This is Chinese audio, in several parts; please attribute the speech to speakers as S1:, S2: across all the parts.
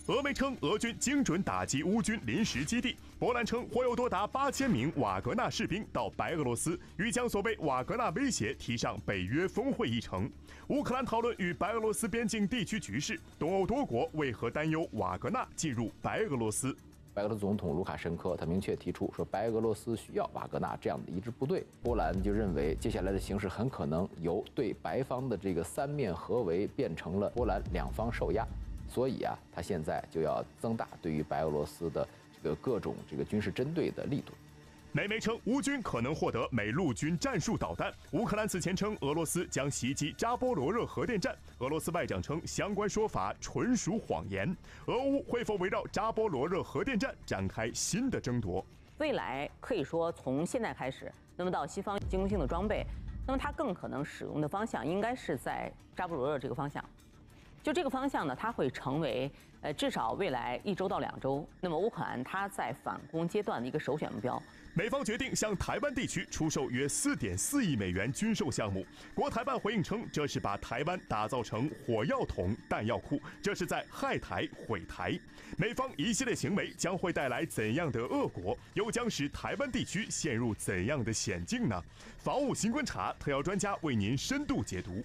S1: 俄媒称俄军精准打击乌军临时基地，波兰称或有多达8000名瓦格纳士兵到白俄罗斯，欲将所谓瓦格纳威胁提上北约峰会议程。乌克兰讨论与白俄罗斯边境地区局势，东欧多国为何担忧瓦格纳进入白俄罗斯？
S2: 白俄罗斯总统卢卡申科他明确提出说，白俄罗斯需要瓦格纳这样的一支部队。波兰就认为，接下来的形势很可能由对白方的这个三面合围变成了波兰两方受压。所以啊，他现在就要增大对于白俄罗斯的这个各种军事针对的力度。
S1: 美媒称乌军可能获得美陆军战术导弹。乌克兰此前称俄罗斯将袭击扎波罗热核电站，俄罗斯外长称相关说法纯属谎言。俄乌会否围绕扎波罗热核电站展开新的争夺？
S3: 未来可以说从现在开始，那么到西方进攻性的装备，那么它更可能使用的方向应该是在扎波罗热这个方向。就这个方向呢，它会成为至少未来1周到2周，那么乌克兰它在反攻阶段的一个首选目标。
S1: 美方决定向台湾地区出售约4.4亿美元军售项目，国台办回应称，这是把台湾打造成火药桶弹药库，这是在害台毁台。美方一系列行为将会带来怎样的恶果，又将使台湾地区陷入怎样的险境呢？防务新观察特邀专家为您深度解读。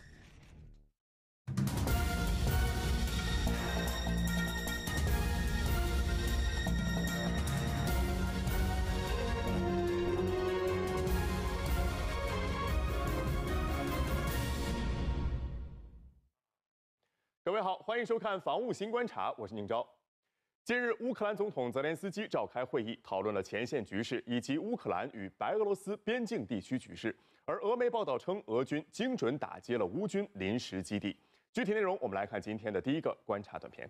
S1: 各位好，欢迎收看《防务新观察》，我是宁钊。近日，乌克兰总统泽连斯基召开会议，讨论了前线局势以及乌克兰与白俄罗斯边境地区局势。而俄媒报道称，俄军精准打击了乌军临时基地。具体内容，我们来看今天的第一个观察短片。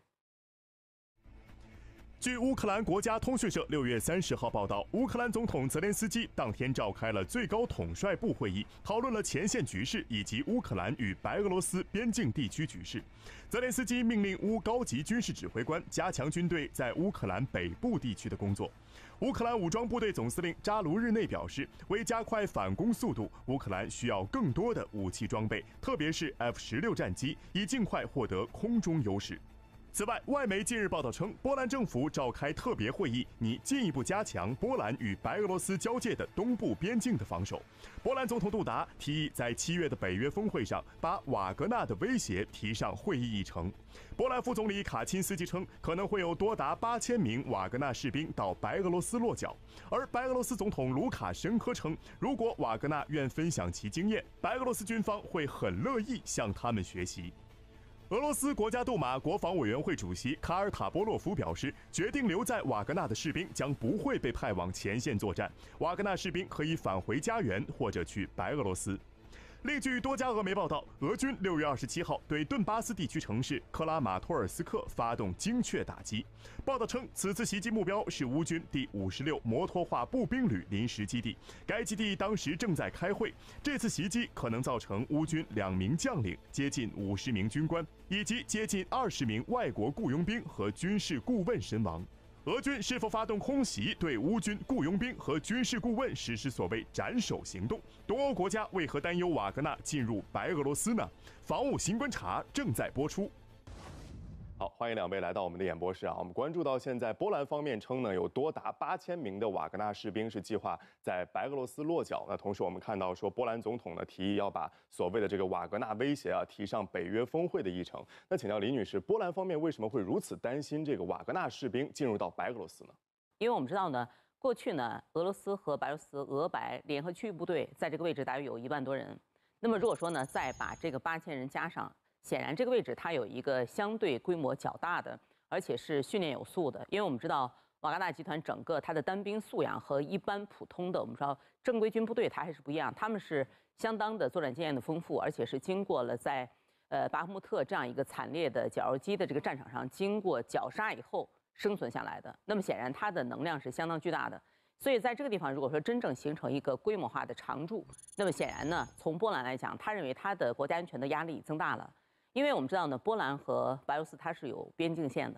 S1: 据乌克兰国家通讯社6月30号报道，乌克兰总统泽连斯基当天召开了最高统帅部会议，讨论了前线局势以及乌克兰与白俄罗斯边境地区局势。泽连斯基命令乌高级军事指挥官加强军队在乌克兰北部地区的工作。乌克兰武装部队总司令扎卢日内表示，为加快反攻速度，乌克兰需要更多的武器装备，特别是 F-16战机，以尽快获得空中优势。此外，外媒近日报道称，波兰政府召开特别会议，拟进一步加强波兰与白俄罗斯交界的东部边境的防守。波兰总统杜达提议在7月的北约峰会上把瓦格纳的威胁提上会议议程。波兰副总理卡钦斯基称，可能会有多达8000名瓦格纳士兵到白俄罗斯落脚。而白俄罗斯总统卢卡申科称，如果瓦格纳愿分享其经验，白俄罗斯军方会很乐意向他们学习。俄罗斯国家杜马国防委员会主席卡尔塔波洛夫表示，决定留在瓦格纳的士兵将不会被派往前线作战，瓦格纳士兵可以返回家园或者去白俄罗斯。另据多家俄媒报道，俄军6月27号对顿巴斯地区城市克拉马托尔斯克发动精确打击。报道称，此次袭击目标是乌军第56摩托化步兵旅临时基地，该基地当时正在开会。这次袭击可能造成乌军2名将领、接近50名军官以及接近20名外国雇佣兵和军事顾问身亡。俄军是否发动空袭，对乌军雇佣兵和军事顾问实施所谓斩首行动？东欧国家为何担忧瓦格纳进入白俄罗斯呢？防务新观察正在播出。好，欢迎2位来到我们的演播室啊！我们关注到现在，波兰方面称呢，有多达8000名的瓦格纳士兵是计划在白俄罗斯落脚。那同时我们看到说，波兰总统呢提议要把所谓的这个瓦格纳威胁啊提上北约峰会的议程。那请教李女士，波兰方面为什么会如此担心这个瓦格纳士兵进入到白俄罗斯呢？
S3: 因为我们知道呢，过去呢，俄罗斯和白俄罗斯俄白联合区域部队在这个位置大约有1万多人。那么如果说呢，再把这个8000人加上，显然，这个位置它有一个相对规模较大的，而且是训练有素的。因为我们知道瓦格纳集团整个它的单兵素养和一般普通的我们说正规军部队它还是不一样，他们是相当的作战经验的丰富，而且是经过了在巴赫穆特这样一个惨烈的绞肉机的这个战场上经过绞杀以后生存下来的。那么显然它的能量是相当巨大的。所以在这个地方，如果说真正形成一个规模化的常驻，那么显然呢，从波兰来讲，他认为他的国家安全的压力增大了。因为我们知道呢，波兰和白俄罗斯它是有边境线的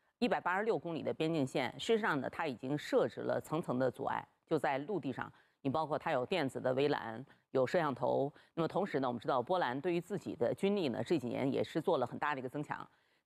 S3: ，186公里的边境线。事实上呢，它已经设置了层层的阻碍，就在陆地上，你包括它有电子的围栏，有摄像头。那么同时呢，我们知道波兰对于自己的军力呢，这几年也是做了很大的一个增强。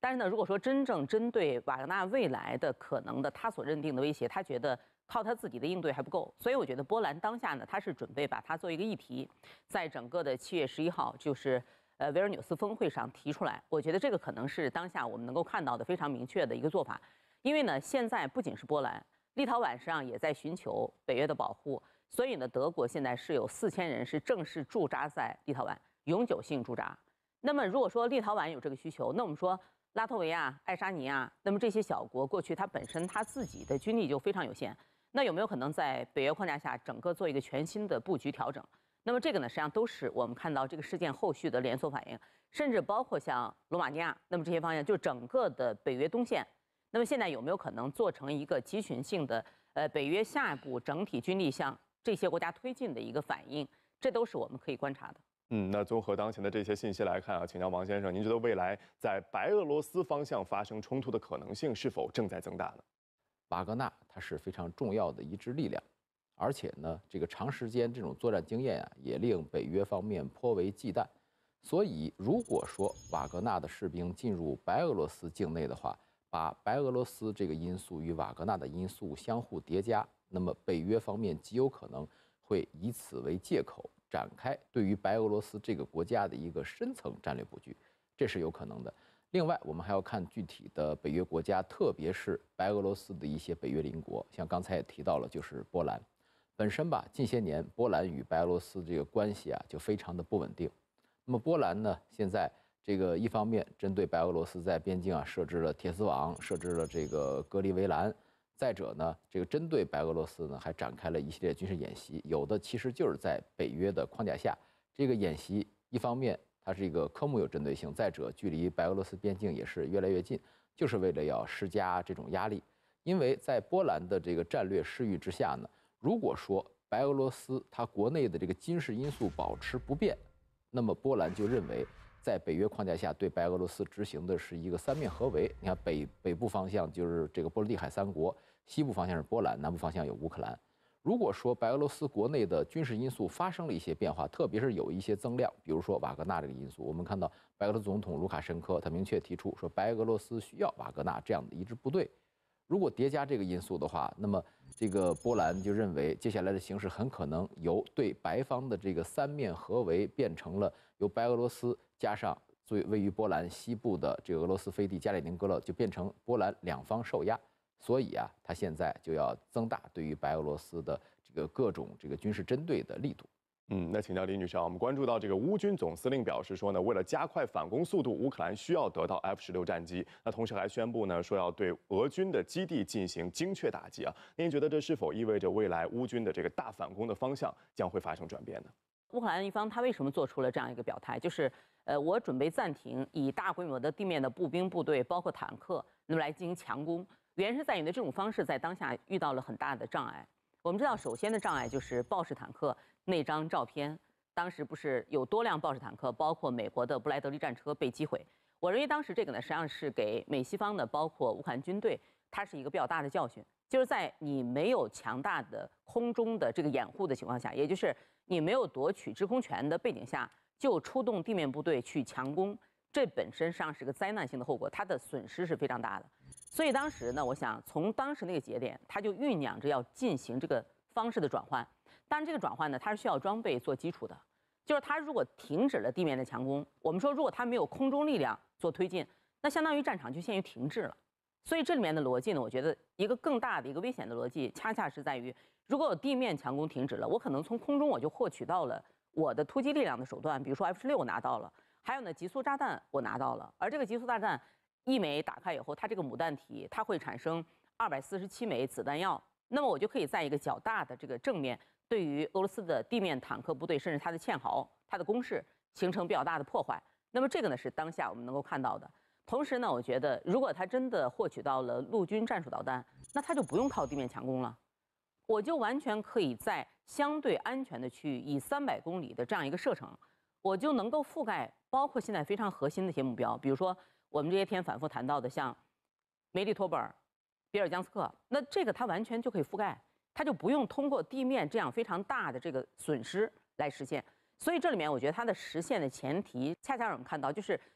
S3: 但是呢，如果说真正针对瓦格纳未来的可能的他所认定的威胁，他觉得靠他自己的应对还不够，所以我觉得波兰当下呢，他是准备把它作为一个议题，在整个的7月11号，就是维尔纽斯峰会上提出来。我觉得这个可能是当下我们能够看到的非常明确的一个做法，因为呢，现在不仅是波兰，立陶宛实际上也在寻求北约的保护，所以呢，德国现在是有4000人是正式驻扎在立陶宛，永久性驻扎。那么如果说立陶宛有这个需求，那我们说拉脱维亚、爱沙尼亚，那么这些小国过去它本身它自己的军力就非常有限，那有没有可能在北约框架下整个做一个全新的布局调整？那么这个呢，实际上都是我们看到这个事件后续的连锁反应，甚至包括像罗马尼亚，那么这些方向就整个的北约东线，那么现在有没有可能做成一个集群性的北约下一步整体军力向这些国家推进的一个反应？这都是我们可以观察的。
S1: 那综合当前的这些信息来看啊，请教王先生，您觉得未来在白俄罗斯方向发生冲突的可能性是否正在增大呢？
S2: 瓦格纳它是非常重要的一支力量，而且呢，这个长时间这种作战经验啊，也令北约方面颇为忌惮。所以，如果说瓦格纳的士兵进入白俄罗斯境内的话，把白俄罗斯这个因素与瓦格纳的因素相互叠加，那么北约方面极有可能会以此为借口，展开对于白俄罗斯这个国家的一个深层战略布局，这是有可能的。另外，我们还要看具体的北约国家，特别是白俄罗斯的一些北约邻国，像刚才也提到了，就是波兰。本身吧，近些年波兰与白俄罗斯这个关系啊，就非常的不稳定。那么波兰呢，现在这个一方面针对白俄罗斯在边境啊设置了铁丝网，设置了这个隔离围栏。再者呢，这个针对白俄罗斯呢，还展开了一系列军事演习，有的其实就是在北约的框架下。这个演习一方面它是一个科目有针对性，再者距离白俄罗斯边境也是越来越近，就是为了要施加这种压力。因为在波兰的这个战略失域之下呢，如果说白俄罗斯它国内的这个军事因素保持不变，那么波兰就认为在北约框架下对白俄罗斯执行的是一个三面合围。你看北部方向就是这个波罗的海3国，西部方向是波兰，南部方向有乌克兰。如果说白俄罗斯国内的军事因素发生了一些变化，特别是有一些增量，比如说瓦格纳这个因素，我们看到白俄罗斯总统卢卡申科他明确提出说，白俄罗斯需要瓦格纳这样的一支部队。如果叠加这个因素的话，那么这个波兰就认为接下来的形势很可能由对白方的这个三面合围变成了由白俄罗斯加上最位于波兰西部的这个俄罗斯飞地加里宁格勒，就变成波兰两方受压。所以啊，他现在就要增大对于白俄罗斯的这个各种这个军事针对的力度。
S1: 那请教李女士啊，我们关注到这个乌军总司令表示说呢，为了加快反攻速度，乌克兰需要得到 F-16战机。那同时还宣布呢，说要对俄军的基地进行精确打击啊。您觉得这是否意味着未来乌军的这个大反攻的方向将会发生转变呢？
S3: 乌克兰一方他为什么做出了这样一个表态？就是我准备暂停以大规模的地面的步兵部队，包括坦克，那么来进行强攻。原因是在于呢，这种方式在当下遇到了很大的障碍。我们知道，首先的障碍就是豹式坦克那张照片，当时不是有多辆豹式坦克，包括美国的布莱德利战车被击毁。我认为当时这个呢，实际上是给美西方的，包括乌克兰军队，它是一个比较大的教训，就是在你没有强大的空中的这个掩护的情况下，也就是你没有夺取制空权的背景下，就出动地面部队去强攻，这本身实际上是个灾难性的后果，它的损失是非常大的。所以当时呢，我想从当时那个节点，它就酝酿着要进行这个方式的转换。当然，这个转换呢，它是需要装备做基础的。就是它如果停止了地面的强攻，我们说如果它没有空中力量做推进，那相当于战场就限于停滞了。所以这里面的逻辑呢，我觉得一个更大的一个危险的逻辑，恰恰是在于，如果我地面强攻停止了，我可能从空中我就获取到了我的突击力量的手段，比如说 F-16我拿到了，还有呢极速炸弹我拿到了，而这个极速炸弹一枚打开以后，它这个母弹体它会产生247枚子弹药，那么我就可以在一个较大的这个正面，对于俄罗斯的地面坦克部队，甚至它的堑壕、它的工事形成比较大的破坏。那么这个呢是当下我们能够看到的。同时呢，我觉得如果它真的获取到了陆军战术导弹，那它就不用靠地面强攻了，我就完全可以在相对安全的区域，以300公里的这样一个射程，我就能够覆盖包括现在非常核心的一些目标，比如说我们这些天反复谈到的像梅利托波尔、比尔江斯克，那这个它完全就可以覆盖，它就不用通过地面这样非常大的这个损失来实现。所以这里面我觉得它的实现的前提，恰恰让我们看到，就是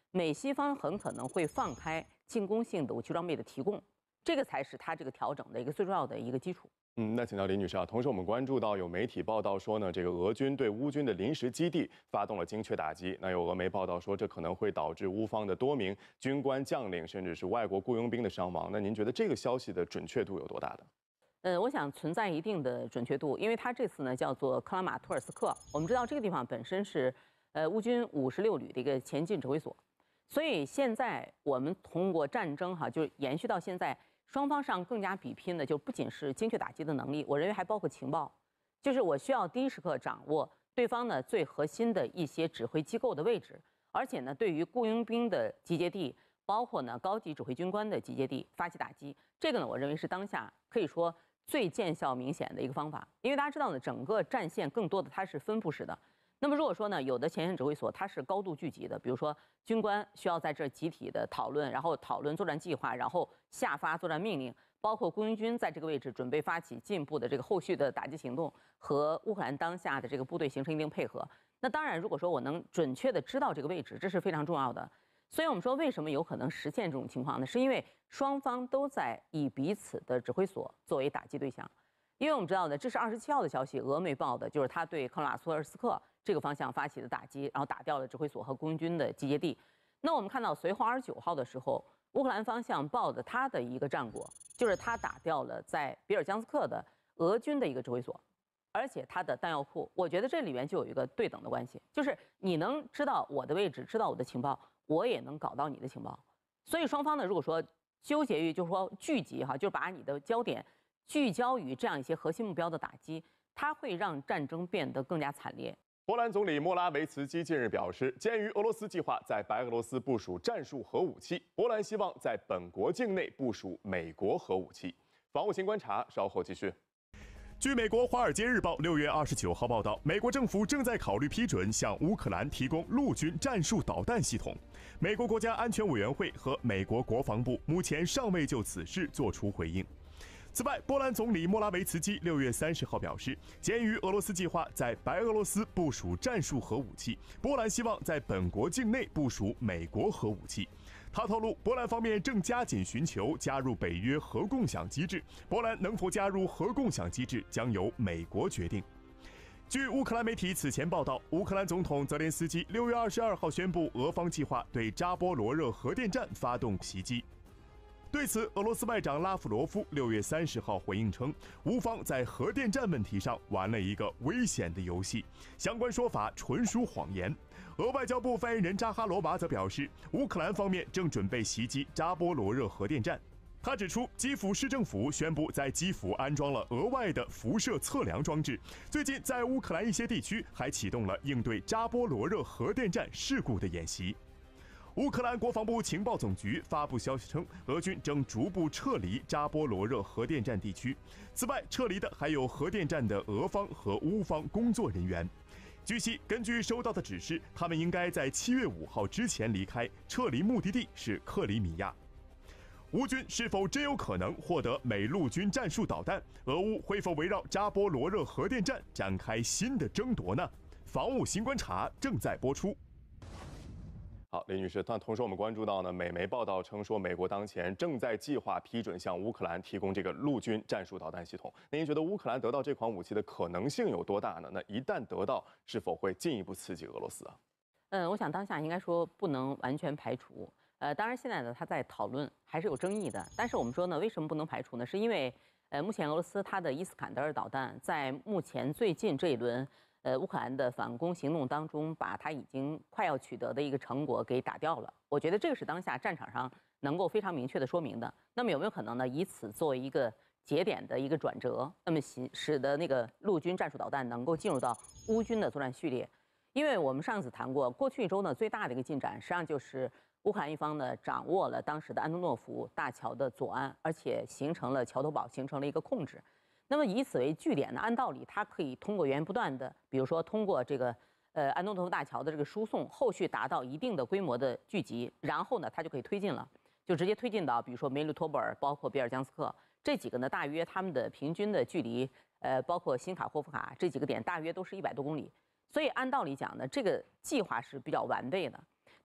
S3: 美西方很可能会放开进攻性的武器装备的提供，这个才是它这个调整的一个最重要的一个基础。
S1: 那请教李女士啊，同时我们关注到有媒体报道说呢，这个俄军对乌军的临时基地发动了精确打击。那有俄媒报道说，这可能会导致乌方的多名军官将领，甚至是外国雇佣兵的伤亡。那您觉得这个消息的准确度有多大的？
S3: 我想存在一定的准确度，因为它这次呢叫做克拉马托尔斯克，我们知道这个地方本身是乌军56旅的一个前进指挥所，所以现在我们通过战争就是延续到现在。双方上更加比拼的就不仅是精确打击的能力，我认为还包括情报，就是我需要第一时刻掌握对方呢最核心的一些指挥机构的位置，而且呢对于雇佣兵的集结地，包括呢高级指挥军官的集结地发起打击，这个呢我认为是当下可以说最见效明显的一个方法，因为大家知道呢整个战线更多的它是分布式的。那么如果说呢，有的前线指挥所它是高度聚集的，比如说军官需要在这集体的讨论，然后讨论作战计划，然后下发作战命令，包括雇佣军在这个位置准备发起进一步的这个后续的打击行动，和乌克兰当下的这个部队形成一定配合。那当然，如果说我能准确的知道这个位置，这是非常重要的。所以我们说，为什么有可能实现这种情况呢？是因为双方都在以彼此的指挥所作为打击对象。因为我们知道的，这是27号的消息，俄媒报的，就是他对克拉马托尔斯克这个方向发起的打击，然后打掉了指挥所和雇佣军的集结地。那我们看到随后29号的时候，乌克兰方向报的他的一个战果，就是他打掉了在比尔江斯克的俄军的一个指挥所，而且他的弹药库，我觉得这里面就有一个对等的关系，就是你能知道我的位置，知道我的情报，我也能搞到你的情报。所以双方呢，如果说纠结于就是说聚集就是把你的焦点聚焦于这样一些核心目标的打击，它会让战争变得更加惨烈。
S1: 波兰总理莫拉维茨基近日表示，鉴于俄罗斯计划在白俄罗斯部署战术核武器，波兰希望在本国境内部署美国核武器。防务新观察稍后继续。据美国《华尔街日报》6月29号报道，美国政府正在考虑批准向乌克兰提供陆军战术导弹系统。美国国家安全委员会和美国国防部目前尚未就此事作出回应。此外，波兰总理莫拉维茨基6月30号表示，鉴于俄罗斯计划在白俄罗斯部署战术核武器，波兰希望在本国境内部署美国核武器。他透露，波兰方面正加紧寻求加入北约核共享机制，波兰能否加入核共享机制将由美国决定。据乌克兰媒体此前报道，乌克兰总统泽连斯基6月22号宣布，俄方计划对扎波罗热核电站发动袭击。对此，俄罗斯外长拉夫罗夫6月30号回应称，乌方在核电站问题上玩了一个危险的游戏，相关说法纯属谎言。俄外交部发言人扎哈罗娃则表示，乌克兰方面正准备袭击扎波罗热核电站。他指出，基辅市政府宣布在基辅安装了额外的辐射测量装置，最近在乌克兰一些地区还启动了应对扎波罗热核电站事故的演习。乌克兰国防部情报总局发布消息称，俄军正逐步撤离扎波罗热核电站地区。此外，撤离的还有核电站的俄方和乌方工作人员。据悉，根据收到的指示，他们应该在7月5号之前离开，撤离目的地是克里米亚。乌军是否真有可能获得美陆军战术导弹？俄乌会否围绕扎波罗热核电站展开新的争夺呢？防务新观察正在播出。好，李女士，但同时我们关注到呢，美媒报道称说，美国当前正在计划批准向乌克兰提供这个陆军战术导弹系统。那您觉得乌克兰得到这款武器的可能性有多大呢？那一旦得到，是否会进一步刺激俄罗斯啊？
S3: 我想当下应该说不能完全排除。当然现在呢，它在讨论，还是有争议的。但是我们说呢，为什么不能排除呢？是因为目前俄罗斯它的伊斯坎德尔导弹在目前最近这一轮。乌克兰的反攻行动当中，把它已经快要取得的一个成果给打掉了。我觉得这个是当下战场上能够非常明确的说明的。那么有没有可能呢？以此作为一个节点的一个转折，那么使得那个陆军战术导弹能够进入到乌军的作战序列？因为我们上次谈过，过去一周呢最大的一个进展，实际上就是乌克兰一方呢掌握了当时的安东诺夫大桥的左岸，而且形成了桥头堡，形成了一个控制。那么以此为据点呢，按道理它可以通过源源不断的，比如说通过这个安东诺夫大桥的这个输送，后续达到一定的规模的聚集，然后呢它就可以推进了，就直接推进到比如说梅里托波尔，包括比尔江斯克这几个呢，大约他们的平均的距离，包括新卡霍夫卡这几个点，大约都是100多公里。所以按道理讲呢，这个计划是比较完备的。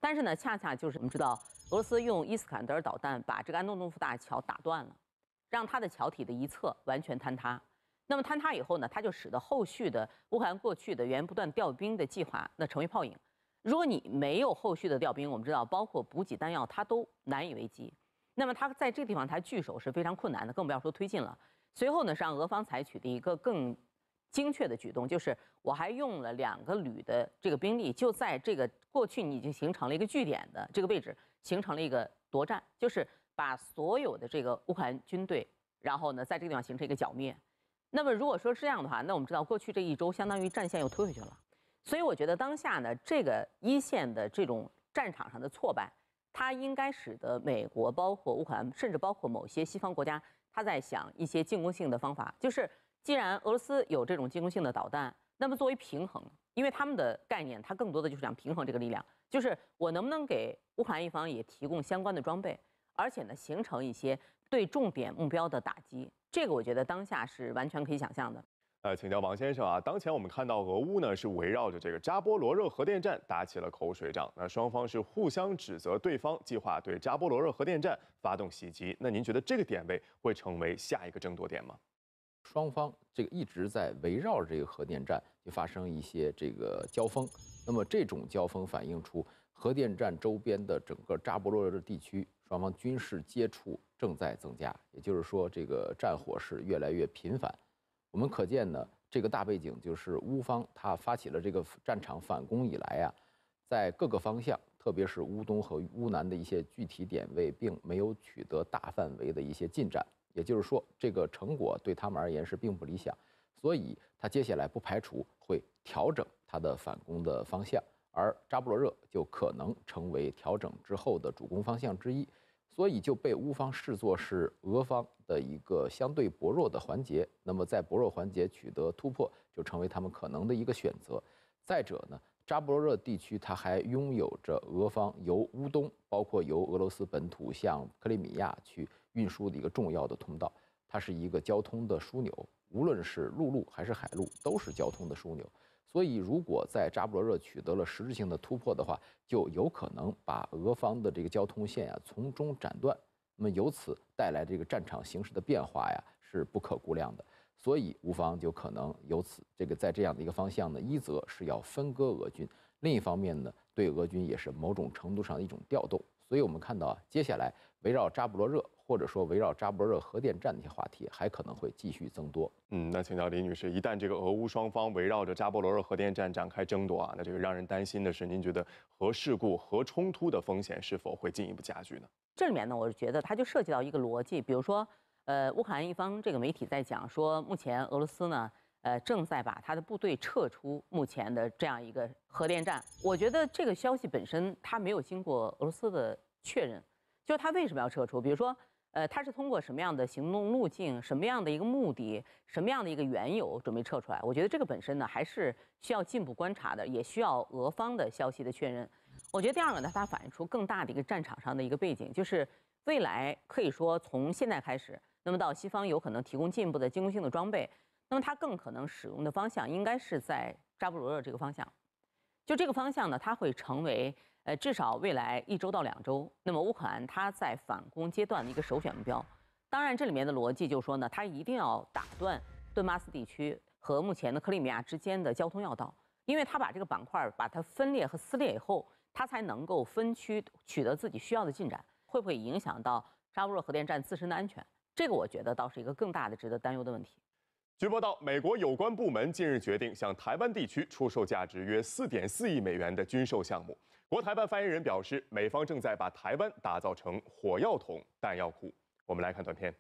S3: 但是呢，恰恰就是我们知道，俄罗斯用伊斯坎德尔导弹把这个安东诺夫大桥打断了，让它的桥体的一侧完全坍塌。那么坍塌以后呢，它就使得后续的乌克兰过去的源源不断调兵的计划那成为泡影。如果你没有后续的调兵，我们知道包括补给弹药，它都难以为继。那么它在这个地方它据守是非常困难的，更不要说推进了。随后呢，是让俄方采取的一个更精确的举动，就是我还用了2个旅的这个兵力，就在这个过去你已经形成了一个据点的这个位置，形成了一个夺占，就是把所有的这个乌克兰军队，然后呢在这个地方形成一个剿灭。那么如果说是这样的话，那我们知道过去这1周相当于战线又推回去了。所以我觉得当下呢，这个一线的这种战场上的挫败，它应该使得美国、包括乌克兰，甚至包括某些西方国家，他在想一些进攻性的方法。就是既然俄罗斯有这种进攻性的导弹，那么作为平衡，因为他们的概念，它更多的就是想平衡这个力量，就是我能不能给乌克兰一方也提供相关的装备，而且呢，形成一些对重点目标的打击。这个我觉得当下是完全可以想象的。
S1: 请教王先生啊，当前我们看到俄乌呢是围绕着这个扎波罗热核电站打起了口水仗，那双方是互相指责对方计划对扎波罗热核电站发动袭击。那您觉得这个点位会成为下一个争夺点吗？
S2: 双方这个一直在围绕着这个核电站就发生一些这个交锋，那么这种交锋反映出核电站周边的整个扎波罗热地区，双方军事接触正在增加，也就是说这个战火是越来越频繁。我们可见呢，这个大背景就是乌方他发起了这个战场反攻以来啊，在各个方向，特别是乌东和乌南的一些具体点位，并没有取得大范围的一些进展。也就是说，这个成果对他们而言是并不理想，所以他接下来不排除会调整他的反攻的方向，而扎波罗热就可能成为调整之后的主攻方向之一。所以就被乌方视作是俄方的一个相对薄弱的环节，那么在薄弱环节取得突破，就成为他们可能的一个选择。再者呢，扎波罗热地区它还拥有着俄方由乌东，包括由俄罗斯本土向克里米亚去运输的一个重要的通道，它是一个交通的枢纽，无论是陆路还是海路，都是交通的枢纽。所以，如果在扎波罗热取得了实质性的突破的话，就有可能把俄方的这个交通线从中斩断。那么由此带来这个战场形势的变化是不可估量的。所以乌方就可能由此在这样的一个方向呢，一则是要分割俄军，另一方面呢，对俄军也是某种程度上的一种调动。所以我们看到接下来围绕扎波罗热或者说围绕扎波罗热核电站的一些话题还可能会继续增多。
S1: 那请教李女士，一旦这个俄乌双方围绕着扎波罗热核电站展开争夺那这个让人担心的是，您觉得核事故、核冲突的风险是否会进一步加剧呢？
S3: 这里面呢，我是觉得它就涉及到一个逻辑，比如说，乌克兰一方这个媒体在讲说，目前俄罗斯呢，正在把他的部队撤出目前的这样一个核电站。我觉得这个消息本身它没有经过俄罗斯的确认，就是他为什么要撤出？比如说，他是通过什么样的行动路径、什么样的一个目的、什么样的一个缘由准备撤出来？我觉得这个本身呢，还是需要进一步观察的，也需要俄方的消息的确认。我觉得第二个呢，它反映出更大的一个战场上的一个背景，就是未来可以说从现在开始，那么到西方有可能提供进一步的进攻性的装备，那么它更可能使用的方向应该是在扎波罗热这个方向。就这个方向呢，它会成为至少未来1周到2周，那么乌克兰它在反攻阶段的一个首选目标。当然，这里面的逻辑就是说呢，它一定要打断顿巴斯地区和目前的克里米亚之间的交通要道，因为它把这个板块把它分裂和撕裂以后，它才能够分区取得自己需要的进展。会不会影响到扎波罗热核电站自身的安全？这个我觉得倒是一个更大的值得担忧的问题。
S1: 据报道，美国有关部门近日决定向台湾地区出售价值约4.4亿美元的军售项目。国台办发言人表示，美方正在把台湾打造成火药桶、弹药库。我们来看短片。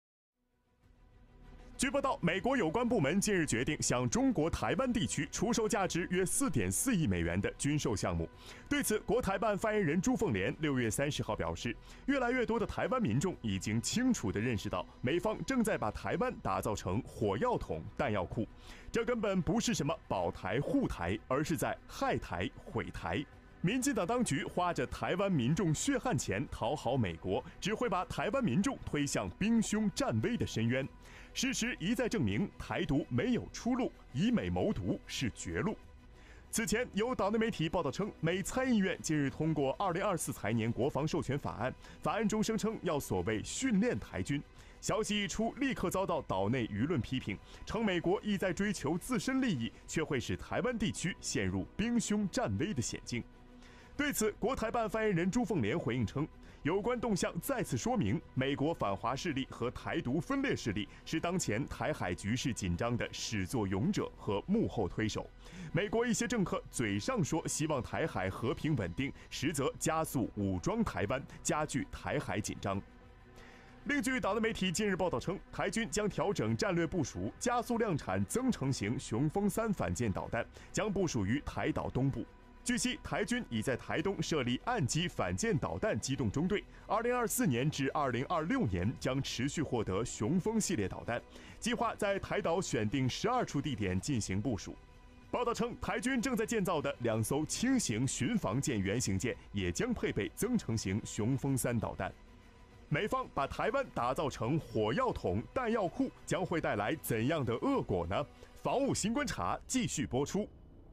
S1: 据报道，美国有关部门近日决定向中国台湾地区出售价值约4.4亿美元的军售项目。对此，国台办发言人朱凤莲6月30号表示，越来越多的台湾民众已经清楚地认识到，美方正在把台湾打造成火药桶、弹药库，这根本不是什么保台护台，而是在害台毁台。民进党当局花着台湾民众血汗钱讨好美国，只会把台湾民众推向兵凶战危的深渊。事实一再证明，台独没有出路，以美谋独是绝路。 此前，有岛内媒体报道称，美参议院近日通过2024财年国防授权法案，法案中声称要所谓训练台军。消息一出，立刻遭到岛内舆论批评，称美国意在追求自身利益，却会使台湾地区陷入兵凶战危的险境。对此，国台办发言人朱凤莲回应称，有关动向再次说明，美国反华势力和台独分裂势力是当前台海局势紧张的始作俑者和幕后推手。美国一些政客嘴上说希望台海和平稳定，实则加速武装台湾，加剧台海紧张。另据岛内媒体近日报道称，台军将调整战略部署，加速量产增程型雄风3反舰导弹，将部署于台岛东部。据悉，台军已在台东设立岸基反舰导弹机动中队，2024年至2026年将持续获得雄风系列导弹，计划在台岛选定12处地点进行部署。报道称，台军正在建造的2艘轻型巡防舰原型舰也将配备增程型雄风3导弹。美方把台湾打造成火药桶、弹药库，将会带来怎样的恶果呢？防务新观察继续播出。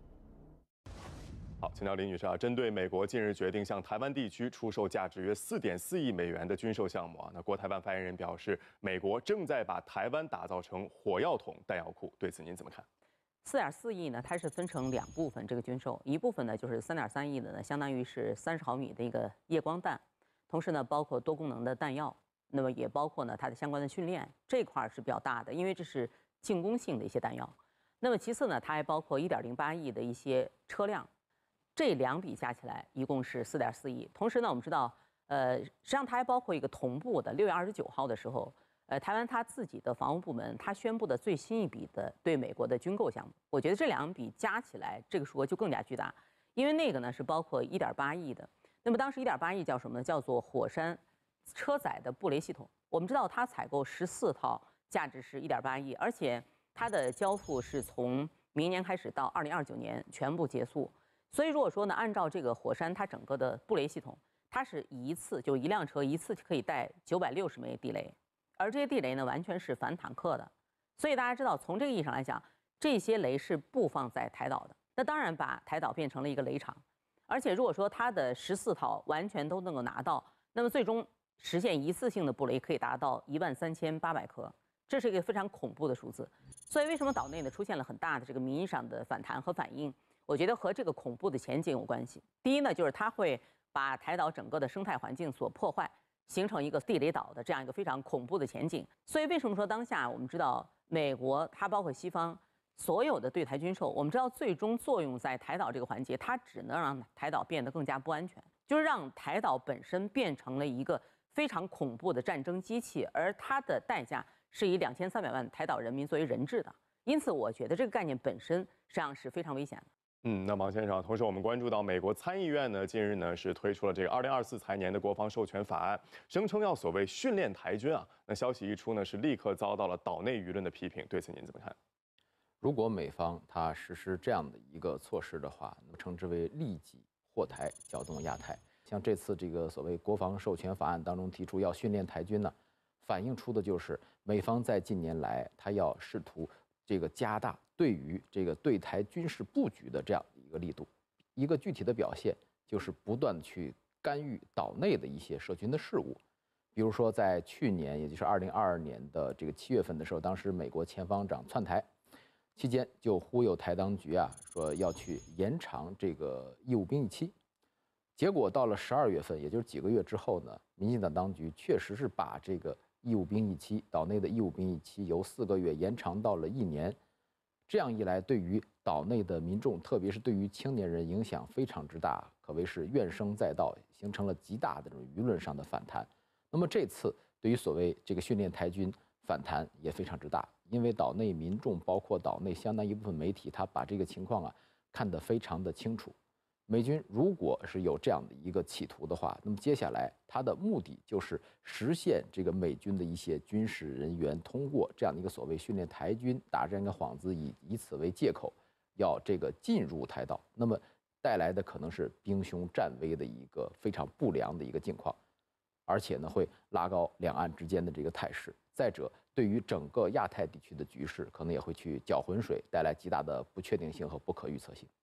S4: 好，请教林女士啊，针对美国近日决定向台湾地区出售价值约4.4亿美元的军售项目啊，那国台办发言人表示，美国正在把台湾打造成火药桶、弹药库，对此您怎么看
S3: ？4.4亿呢，它是分成2部分，这个军售一部分呢就是3.3亿的呢，相当于是30毫米的一个夜光弹，同时呢包括多功能的弹药，那么也包括呢它的相关的训练，这块是比较大的，因为这是进攻性的一些弹药。那么其次呢，它还包括1.08亿的一些车辆。这2笔加起来一共是4.4亿。同时呢，我们知道，实际上它还包括一个同步的6月29号的时候，台湾它自己的防务部门它宣布的最新一笔的对美国的军购项目。我觉得这2笔加起来这个数额就更加巨大，因为那个呢是包括1.8亿的。那么当时1.8亿叫什么呢？叫做火山车载的布雷系统。我们知道它采购14套，价值是1.8亿，而且它的交付是从明年开始到2029年全部结束。所以如果说呢，按照这个火山它整个的布雷系统，它是一辆车一次可以带960枚地雷，而这些地雷呢完全是反坦克的。所以大家知道，从这个意义上来讲，这些雷是布放在台岛的。那当然把台岛变成了一个雷场，而且如果说它的14套完全都能够拿到，那么最终实现一次性的布雷可以达到13800颗，这是一个非常恐怖的数字。所以为什么岛内呢出现了很大的这个民意上的反弹和反应？我觉得和这个恐怖的前景有关系。第一呢，就是它会把台岛整个的生态环境所破坏，形成一个地雷岛的这样一个非常恐怖的前景。所以为什么说当下我们知道美国它包括西方所有的对台军售，我们知道最终作用在台岛这个环节，它只能让台岛变得更加不安全，就是让台岛本身变成了一个非常恐怖的战争机器，而它的代价是以2300万台岛人民作为人质的。因此，我觉得这个概念本身实际上是非常危险的。
S4: 那王先生，同时我们关注到美国参议院呢，近日呢是推出了这个2024财年的国防授权法案，声称要所谓训练台军啊。那消息一出呢，是立刻遭到了岛内舆论的批评。对此您怎么看？
S2: 如果美方它实施这样的一个措施的话，那么称之为利己祸台，搅动亚太。像这次这个所谓国防授权法案当中提出要训练台军呢，反映出的就是美方在近年来它要试图这个加大对于这个对台军事布局的这样一个力度。一个具体的表现就是不断的去干预岛内的一些涉军的事务。比如说在去年，也就是2022年的这个7月份的时候，当时美国前防长窜台期间，就忽悠台当局啊，说要去延长这个义务兵役期。结果到了12月份，也就是几个月之后呢，民进党当局确实是把这个义务兵役期，岛内的义务兵役期由4个月延长到了1年。这样一来，对于岛内的民众，特别是对于青年人影响非常之大，可谓是怨声载道，形成了极大的这种舆论上的反弹。那么这次对于所谓这个训练台军反弹也非常之大，因为岛内民众包括岛内相当一部分媒体，他把这个情况啊看得非常的清楚。美军如果是有这样的一个企图的话，那么接下来它的目的就是实现这个美军的一些军事人员通过这样的一个所谓训练台军，打这样一个幌子，以此为借口，要这个进入台岛，那么带来的可能是兵凶战危的一个非常不良的一个境况，而且呢会拉高两岸之间的这个态势。再者，对于整个亚太地区的局势，可能也会去搅浑水，带来极大的不确定性和不可预测性。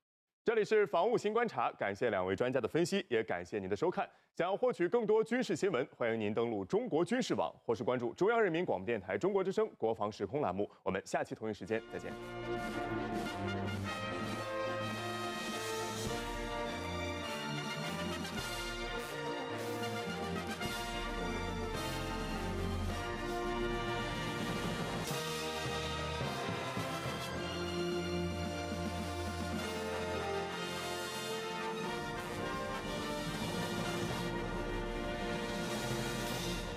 S4: 这里是防务新观察，感谢2位专家的分析，也感谢您的收看。想要获取更多军事新闻，欢迎您登录中国军事网，或是关注中央人民广播电台中国之声国防时空栏目。我们下期同一时间再见。